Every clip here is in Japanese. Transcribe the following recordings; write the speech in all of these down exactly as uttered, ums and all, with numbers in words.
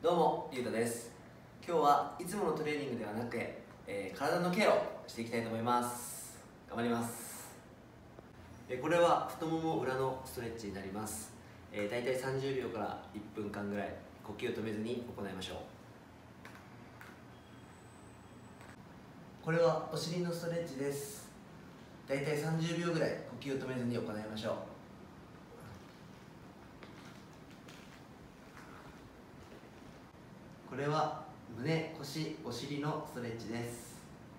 どうも、ゆうたです。今日はいつものトレーニングではなく、えー、体のケアをしていきたいと思います。頑張ります。えー、これは太もも裏のストレッチになります。えー、だいたいさんじゅうびょうからいっぷんかんぐらい呼吸を止めずに行いましょう。これはお尻のストレッチです。だいたいさんじゅうびょうぐらい呼吸を止めずに行いましょう。これは胸、腰、お尻のストレッチです。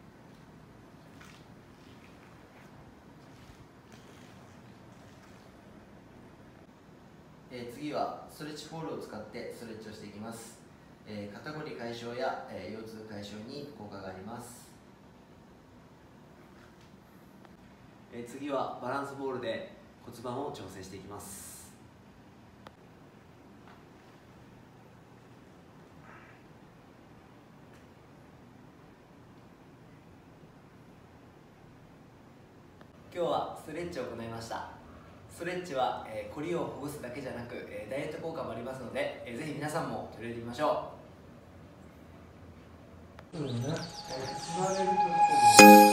えー、次はストレッチポールを使ってストレッチをしていきます。えー、肩こり解消や、えー、腰痛解消に効果があります。えー、次はバランスボールで骨盤を調整していきます。今日はストレッチを行いました。ストレッチは、えー、こりをほぐすだけじゃなく、えー、ダイエット効果もありますので、えー、ぜひ皆さんも取り入れてみましょう。 そうね。座れるところ